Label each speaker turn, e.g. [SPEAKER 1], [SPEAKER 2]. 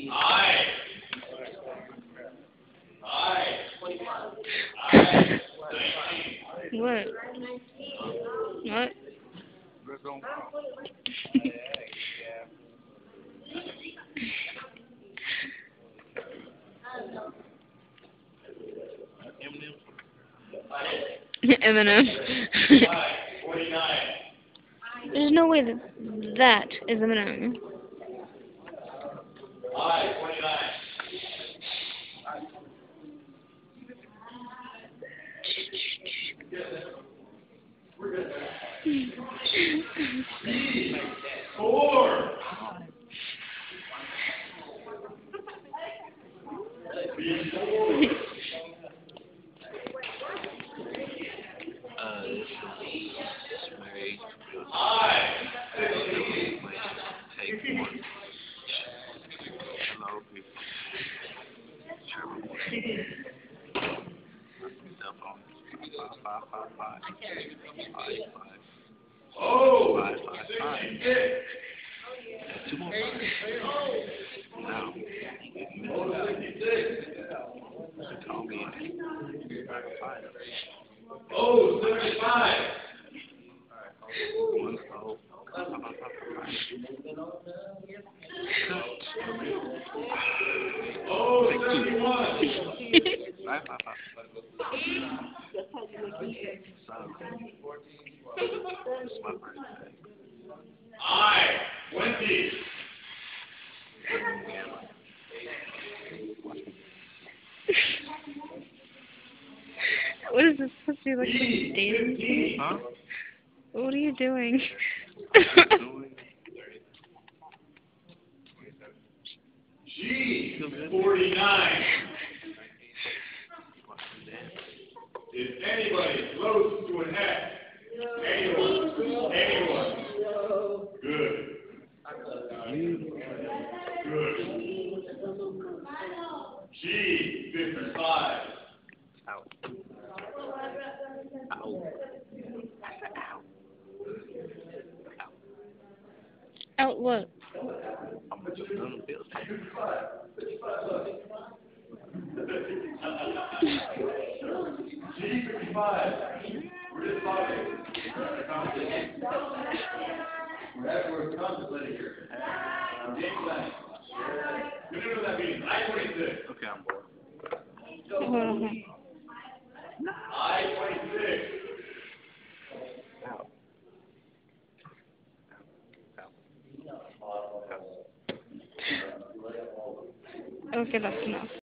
[SPEAKER 1] I.
[SPEAKER 2] What? What? Eminem.
[SPEAKER 1] 49.
[SPEAKER 2] There's no way that that is Eminem.
[SPEAKER 1] 29. Four.
[SPEAKER 3] This is Mary. Take one. Hello, people. Cell phone. 555.
[SPEAKER 1] Oh,
[SPEAKER 3] 555.
[SPEAKER 1] 66.
[SPEAKER 3] Two more fives. Now, call me. 5.
[SPEAKER 1] Oh, 75.
[SPEAKER 3] 1 0. 555.
[SPEAKER 1] Oh, 71.
[SPEAKER 3] 555. So, it's my birthday.
[SPEAKER 1] 20.
[SPEAKER 2] What is this supposed to be like some dating scene?
[SPEAKER 3] Huh?
[SPEAKER 2] What are you doing?
[SPEAKER 1] G. 49. Is anybody close to an X? Anyone? Anyone? Good. Good. G. 55.
[SPEAKER 3] Out. Out.
[SPEAKER 2] Out what?
[SPEAKER 3] I'm just gonna build that.
[SPEAKER 1] G. 55. We're just talking. That's where it's contemplating here. Game plan. You know what that means? I-26.
[SPEAKER 3] Okay, I'm bored.
[SPEAKER 2] Hold on.
[SPEAKER 1] I-26.
[SPEAKER 3] Out.
[SPEAKER 2] Okay, that's enough.